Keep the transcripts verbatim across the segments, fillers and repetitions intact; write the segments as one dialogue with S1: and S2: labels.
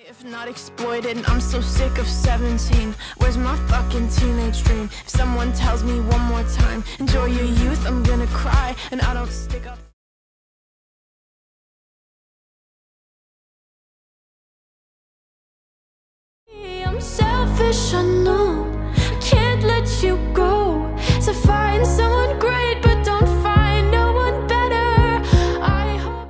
S1: If not exploited, I'm so sick of seventeen. Where's my fucking teenage dream? If someone tells me one more time, enjoy your youth, I'm gonna cry. And I don't stick up. I'm selfish, I know. I can't let you go. So find someone great, but don't find no one better. I hope.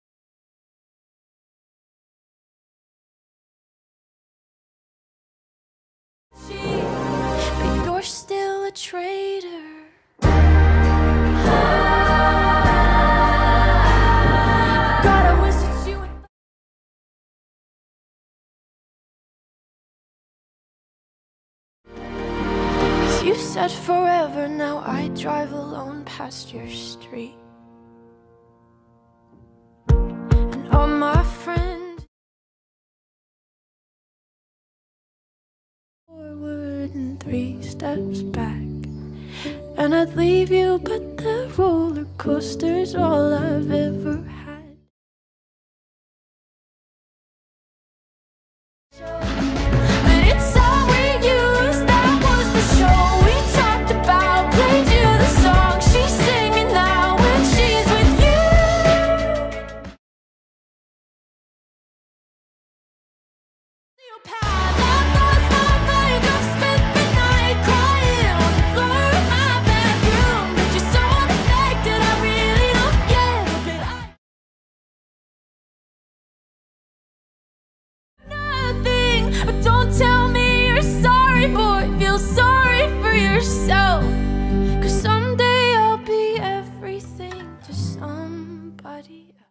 S1: But you're still a traitor. God, I wish that you would. You said forever, now I drive alone past your street. And all my friends forward and three steps back. And I'd leave you, but the roller coaster's all I've ever had. But it's all we used, that was the show we talked about. Played you the song she's singing now when she's with you. Your path, I've lost my mind, I've spent the night crying on the floor of my bedroom. But you're so unaffected, I really don't get it. But I nothing, but don't tell me you're sorry, boy. Feel sorry for yourself. Cause someday I'll be everything to somebody else.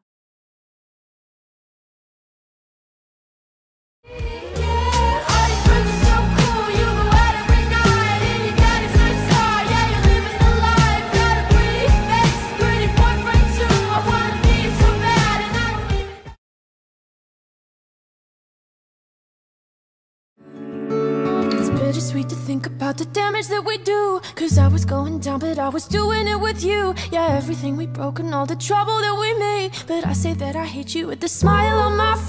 S1: Yeah, all your friends are so cool. You go out every night and your daddy's my star. Yeah, you're living the life. Got a pretty face, pretty boyfriend too. I wanna be so bad and I don't even. It's bittersweet to think about the damage that we do. Cause I was going down, but I was doing it with you. Yeah, everything we broke and all the trouble that we made. But I say that I hate you with a smile on my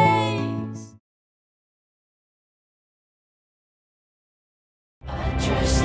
S1: face. I just